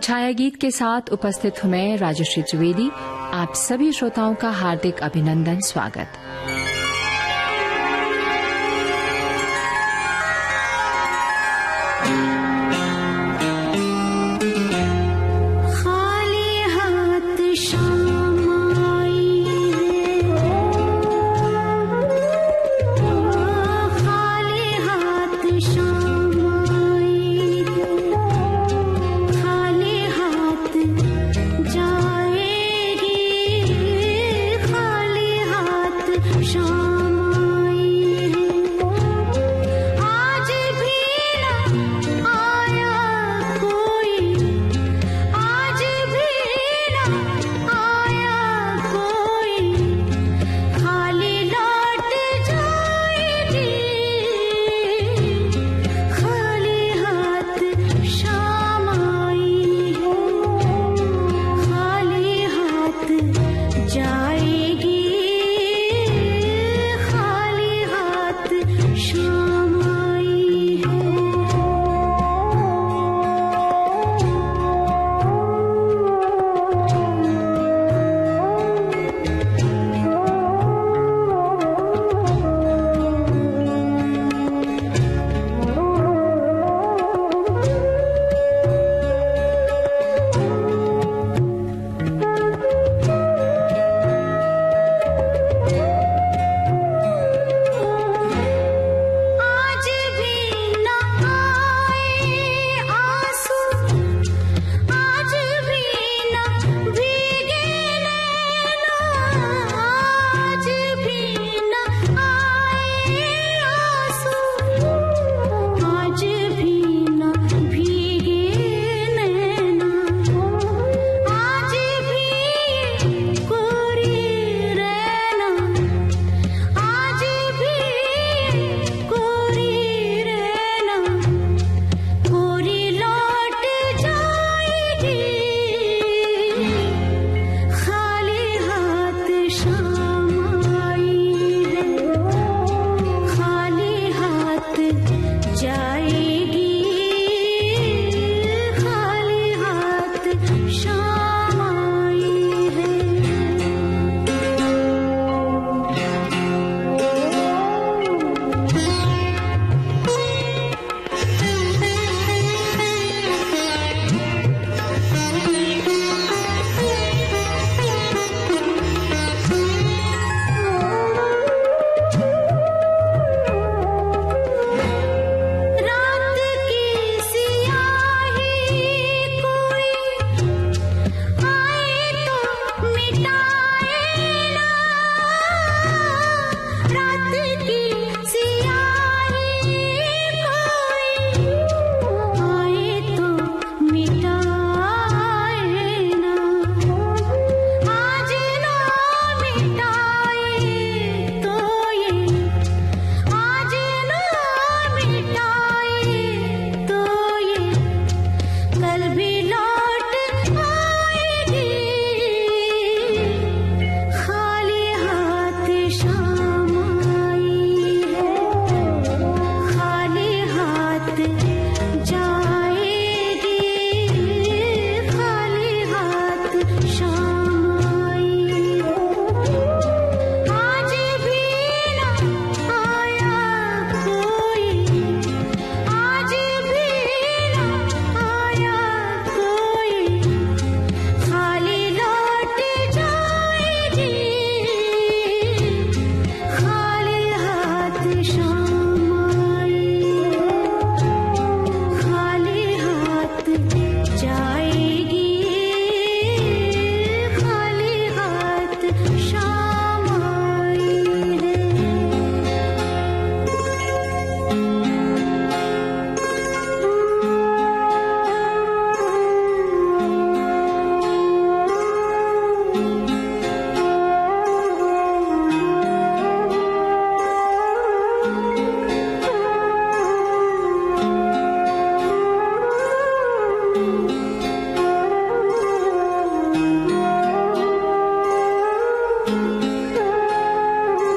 छाया गीत के साथ उपस्थित हूं मैं राजश्री त्रिवेदी। आप सभी श्रोताओं का हार्दिक अभिनंदन, स्वागत।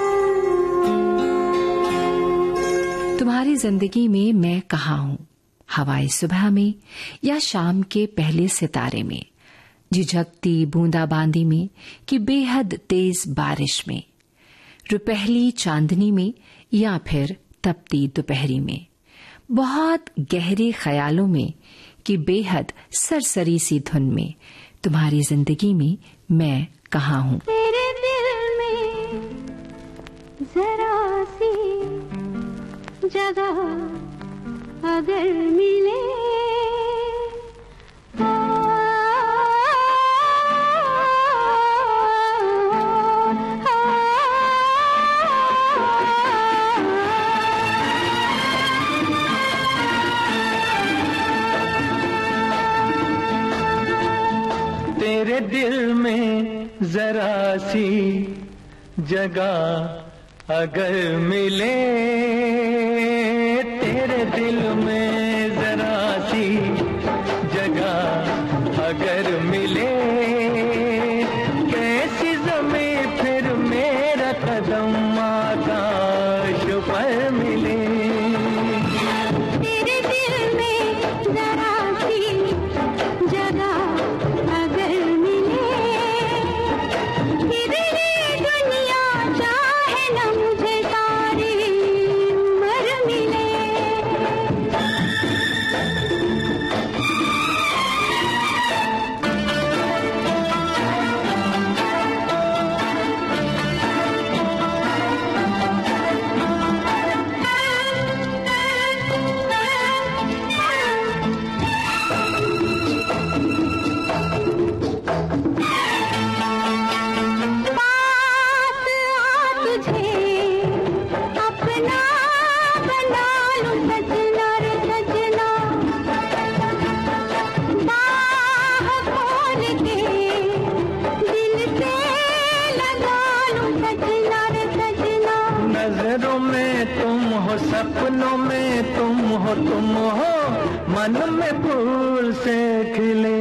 जिंदगी में मैं कहाँ हूँ, हवाई सुबह में या शाम के पहले सितारे में, झिझकती बूंदाबांदी में कि बेहद तेज बारिश में, रुपहली चांदनी में या फिर तपती दोपहरी में, बहुत गहरे ख्यालों में कि बेहद सरसरी सी धुन में, तुम्हारी जिंदगी में मैं कहाँ हूँ। तेरे दिल में जरा सी जगह अगर मिले, तेरे दिल में जरा सी जगह अगर मिले, तेरे दिल में जरा सी जगह अगर मिले, कैसी ज़मीं फिर मेरा कदम आकाश पर मिले। तेरे दिल में जरा सी जगह अगर मिले, फिर ये दुनिया चाहे न मुझे सारी उम्र मिले। नजरों में तुम हो, सपनों में तुम हो, मन में फूल से खिले।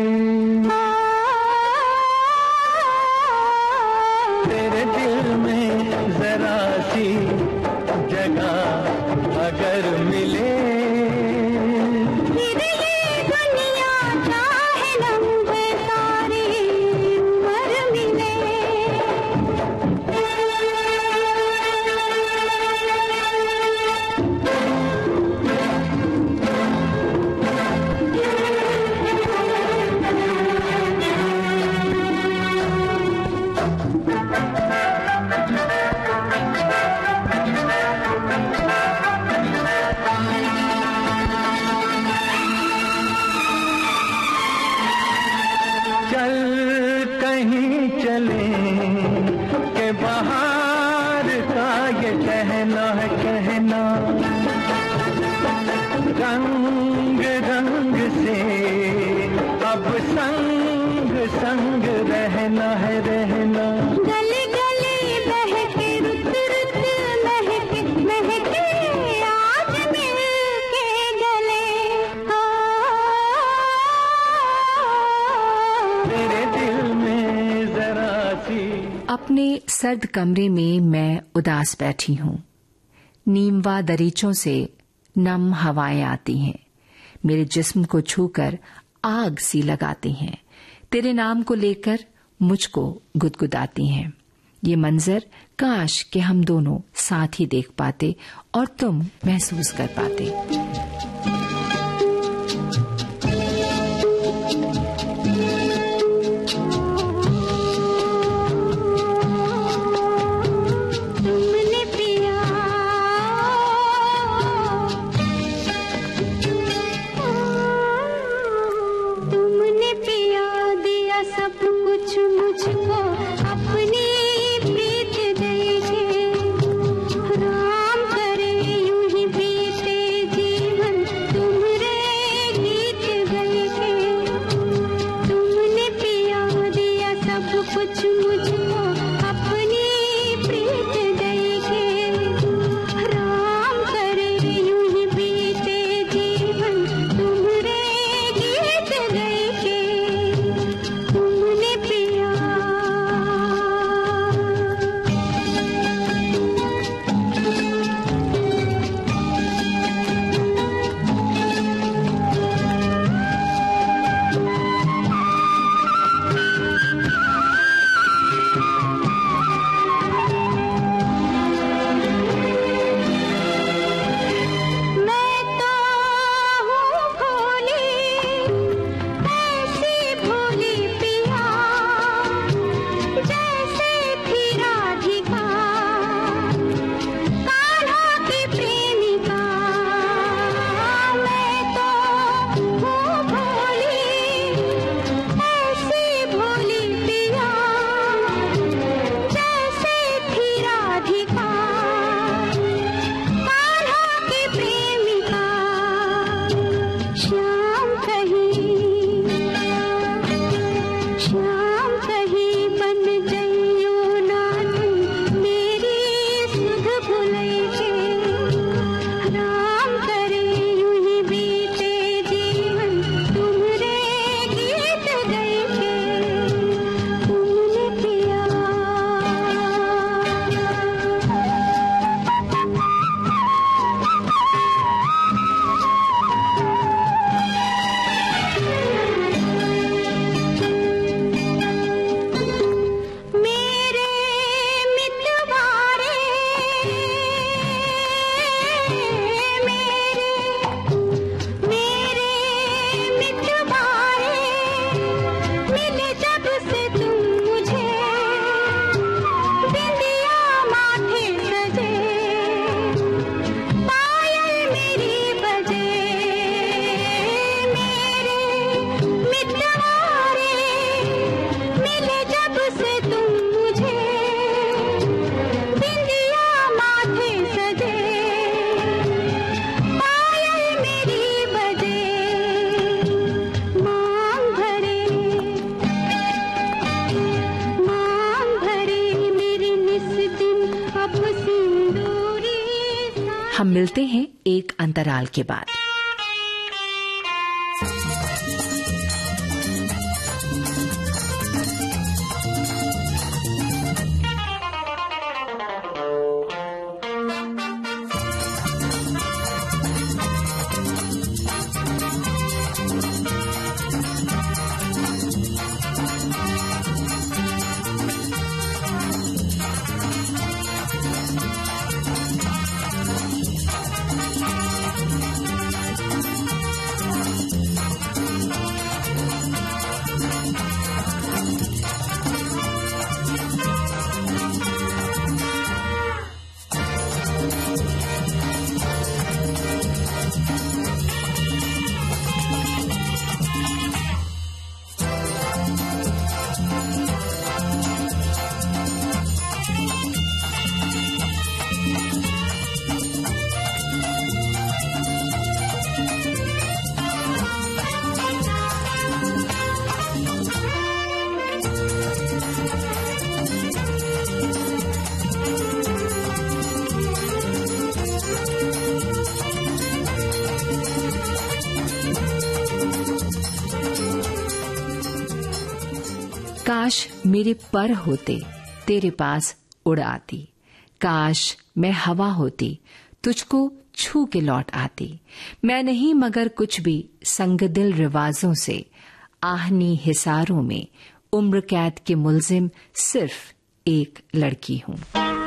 तेरे दिल में जरा सी जगह अगर मिले, फिर ये दुनिया चाहे न मुझे सारी उम्र मिले। चल कहीं चले के बाहर का ये कहना है कहना, रंग रंग से अब संग संग रहना है रहना। गली गली बहके रुत रुत महके महके आज मिल के गले। तेरे दिल में जरा सी। अपने सर्द कमरे में मैं उदास बैठी हूँ। नीमवा दरीचों से नम हवाएं आती हैं, मेरे जिस्म को छूकर आग सी लगाती हैं, तेरे नाम को लेकर मुझको गुदगुदाती हैं। ये मंजर काश कि हम दोनों साथ ही देख पाते और तुम महसूस कर पाते। तुमने पिया तुमने पिया दिया सब कुछ मुझको, अपनी प्रीत दे के। राम करे यूं ही बीते जीवन हम मिलते हैं एक अंतराल के बाद। काश मेरे पर होते तेरे पास उड़ आती, काश मैं हवा होती तुझको छू के लौट आती। मैं नहीं मगर कुछ भी संग दिल रिवाजों से, आहनी हिसारों में उम्र कैद के मुलजिम सिर्फ एक लड़की हूँ।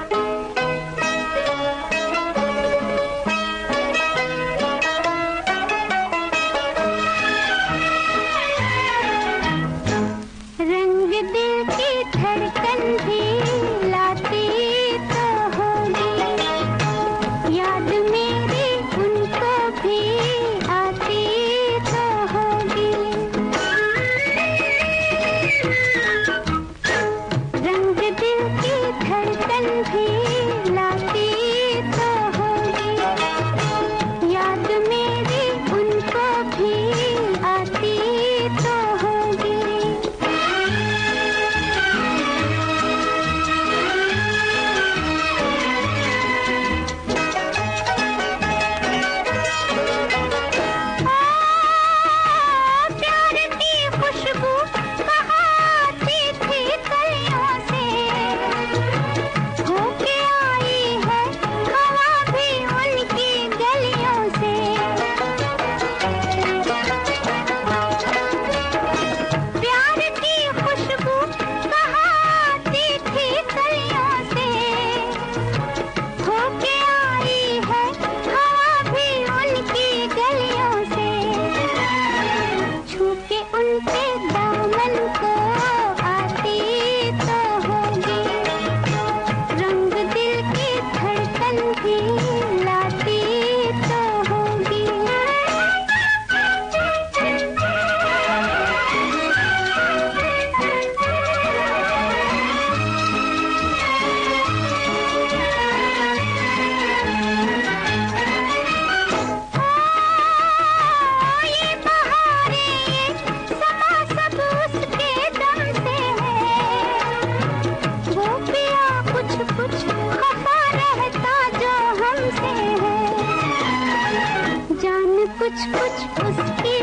कुछ कुछ उसकी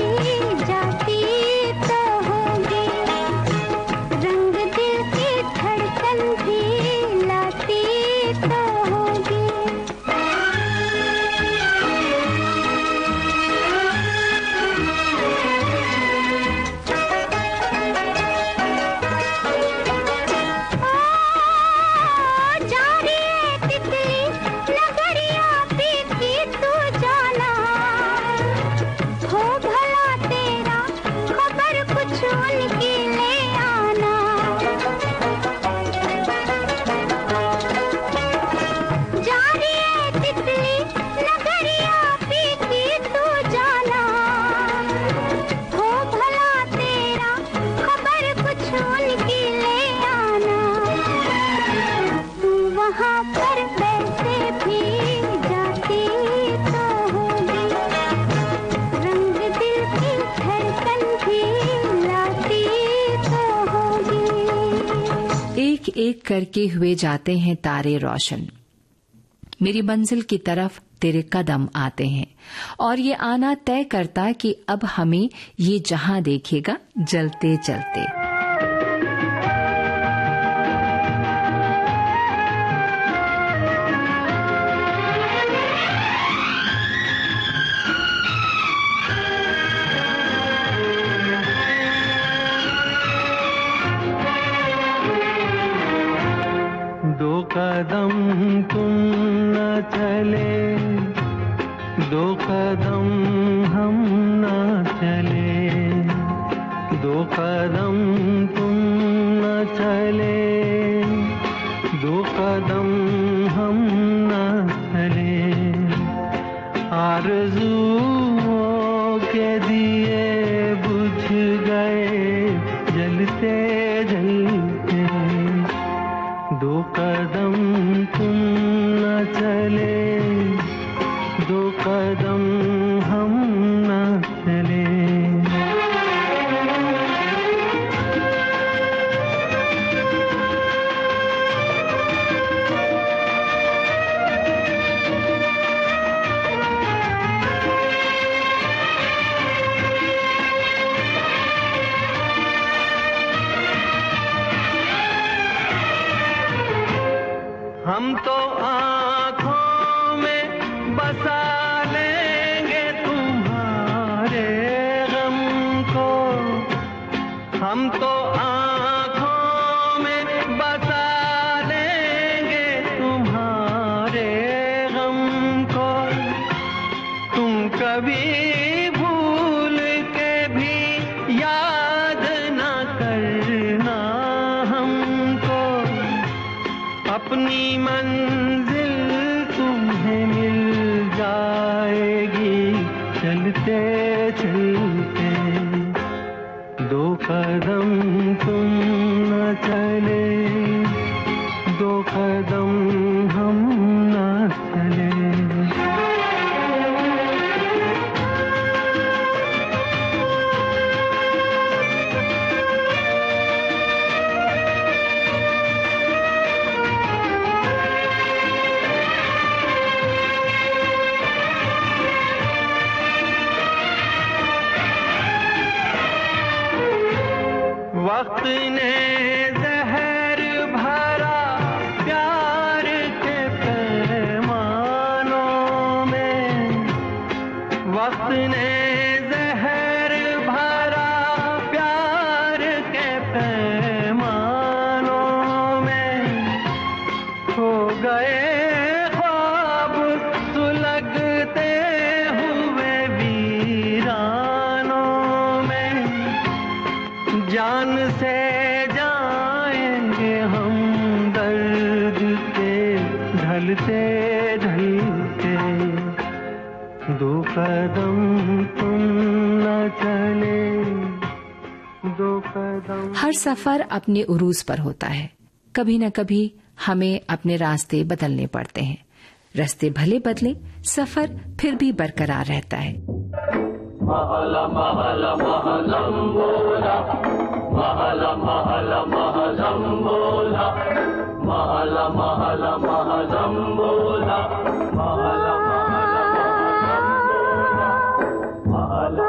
भी जाती तो होगी, रंग दिल की धड़कन भी लाती तो होगी। जा रही है तितली नगरिया पीती तू जाना, हो भला तेरा खबर कुछ उनकी ले आना। जा रही है तितली नगरिया पीती तू जाना, हो भला तेरा खबर कुछ उनकी ले आना। तू वहाँ पर वैसे भी जाती तो होगी, रंग दिल की धड़कन भी लाती तो होगी। एक एक करके हुए जाते हैं तारे रोशन, मेरी मंजिल की तरफ तेरे कदम आते हैं, और ये आना तय करता कि अब हमें ये जहां देखेगा जलते चलते। दो कदम तुम न चले, दो कदम हम न चले, दो कदम तुम न चले, दो कदम हम न चले, आरज़ुओं के दिए बुझ गए जलते जलते, दो कदम तुम न चले, दो कदम हम न चले। हम तो आँखों में बसा लेंगे तुम्हारे गम को, हम तो आँखों में बसा लेंगे तुम्हारे गम को, तुम कभी भूल के भी याद न करना हमको, अपनी मंजिल तुम्हें मिल जाएगी चलते चलते, दो कदम तुम न चले, दो कदम हम न चले। वक्त ने जहर भरा प्यार के पैमानों में, वक्त ने जहर भरा प्यार के पैमानों में, खो गए ख्वाब सुलगते हुए वीरानों में, जान से जाएंगे हम दर्द के ढलते ढलते, दो कदम तुम न चले, दो कदम। हर सफर अपने उरूज पर होता है। कभी न कभी हमें अपने रास्ते बदलने पड़ते हैं। रास्ते भले बदले, सफर फिर भी बरकरार रहता है। महला महला महजम्बोला, महला महला महजम्बोला, महला महला महजम्बोला, महला महला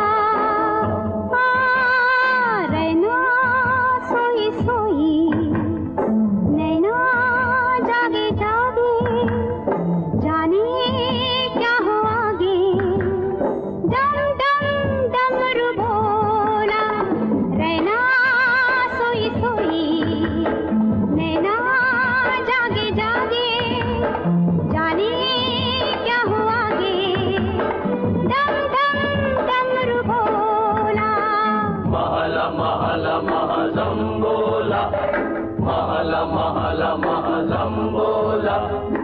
रैना सोई सोई, नैना जागे जागे, जाने क्या हो आगे, डम डम डमरू बोला, रैना सोई सोई, नैना जागे जागे, जाने क्या हो आगे, डम डम डमरू बोला। महला महला महजम्बोला, महला महला महजम्बोला।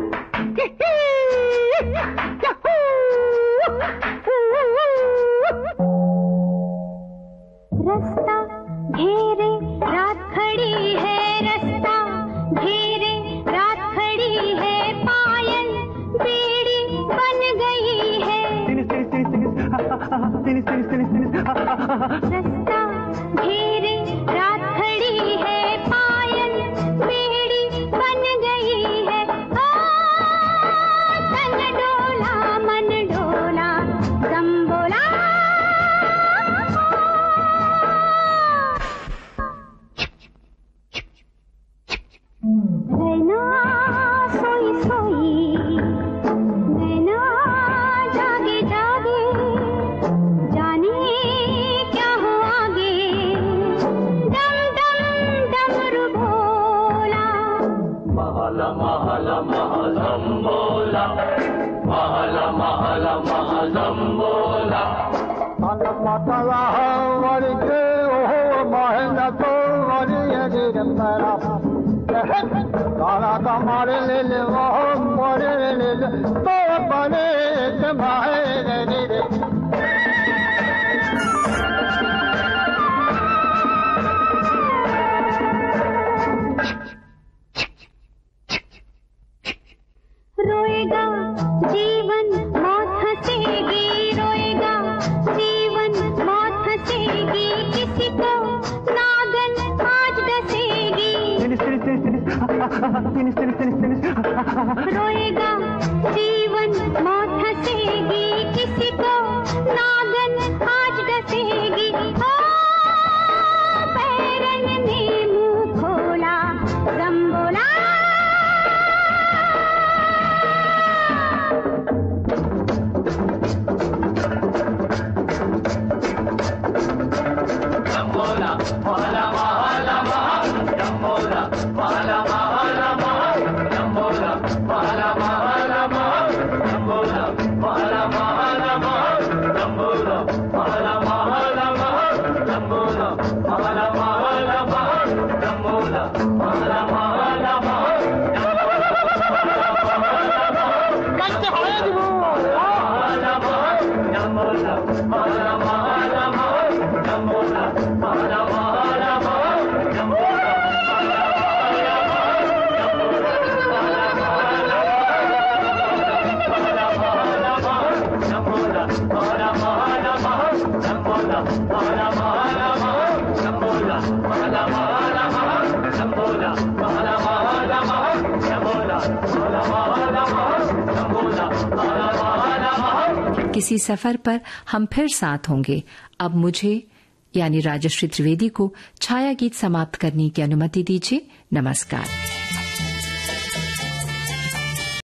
रास्ता घेरे रात खड़ी है, रास्ता घेरे रात खड़ी है, पायल बेड़ी बन गई है, रास्ता घेरे रात खड़ी है, पायल बेड़ी बन गई है, तन डोला पला वरी के ओ महंगा तो वरी गिर पड़ा काला कमारे ले ले वो मोरे ले ले तो बने तुम्हारे रे रोएगा जीवन मौत हंसेगी, रोएगा जीवन मौत हंसेगी, किसी को नागन आज डसेगी। रोएगा जीवन मौत हंसेगी, किसी को नागन आज डसेगी। ओ पैरन ने मुंह खोला, गम बोला। किसी सफर पर हम फिर साथ होंगे। अब मुझे यानी राजश्री त्रिवेदी को छाया गीत समाप्त करने की अनुमति दीजिए। नमस्कार।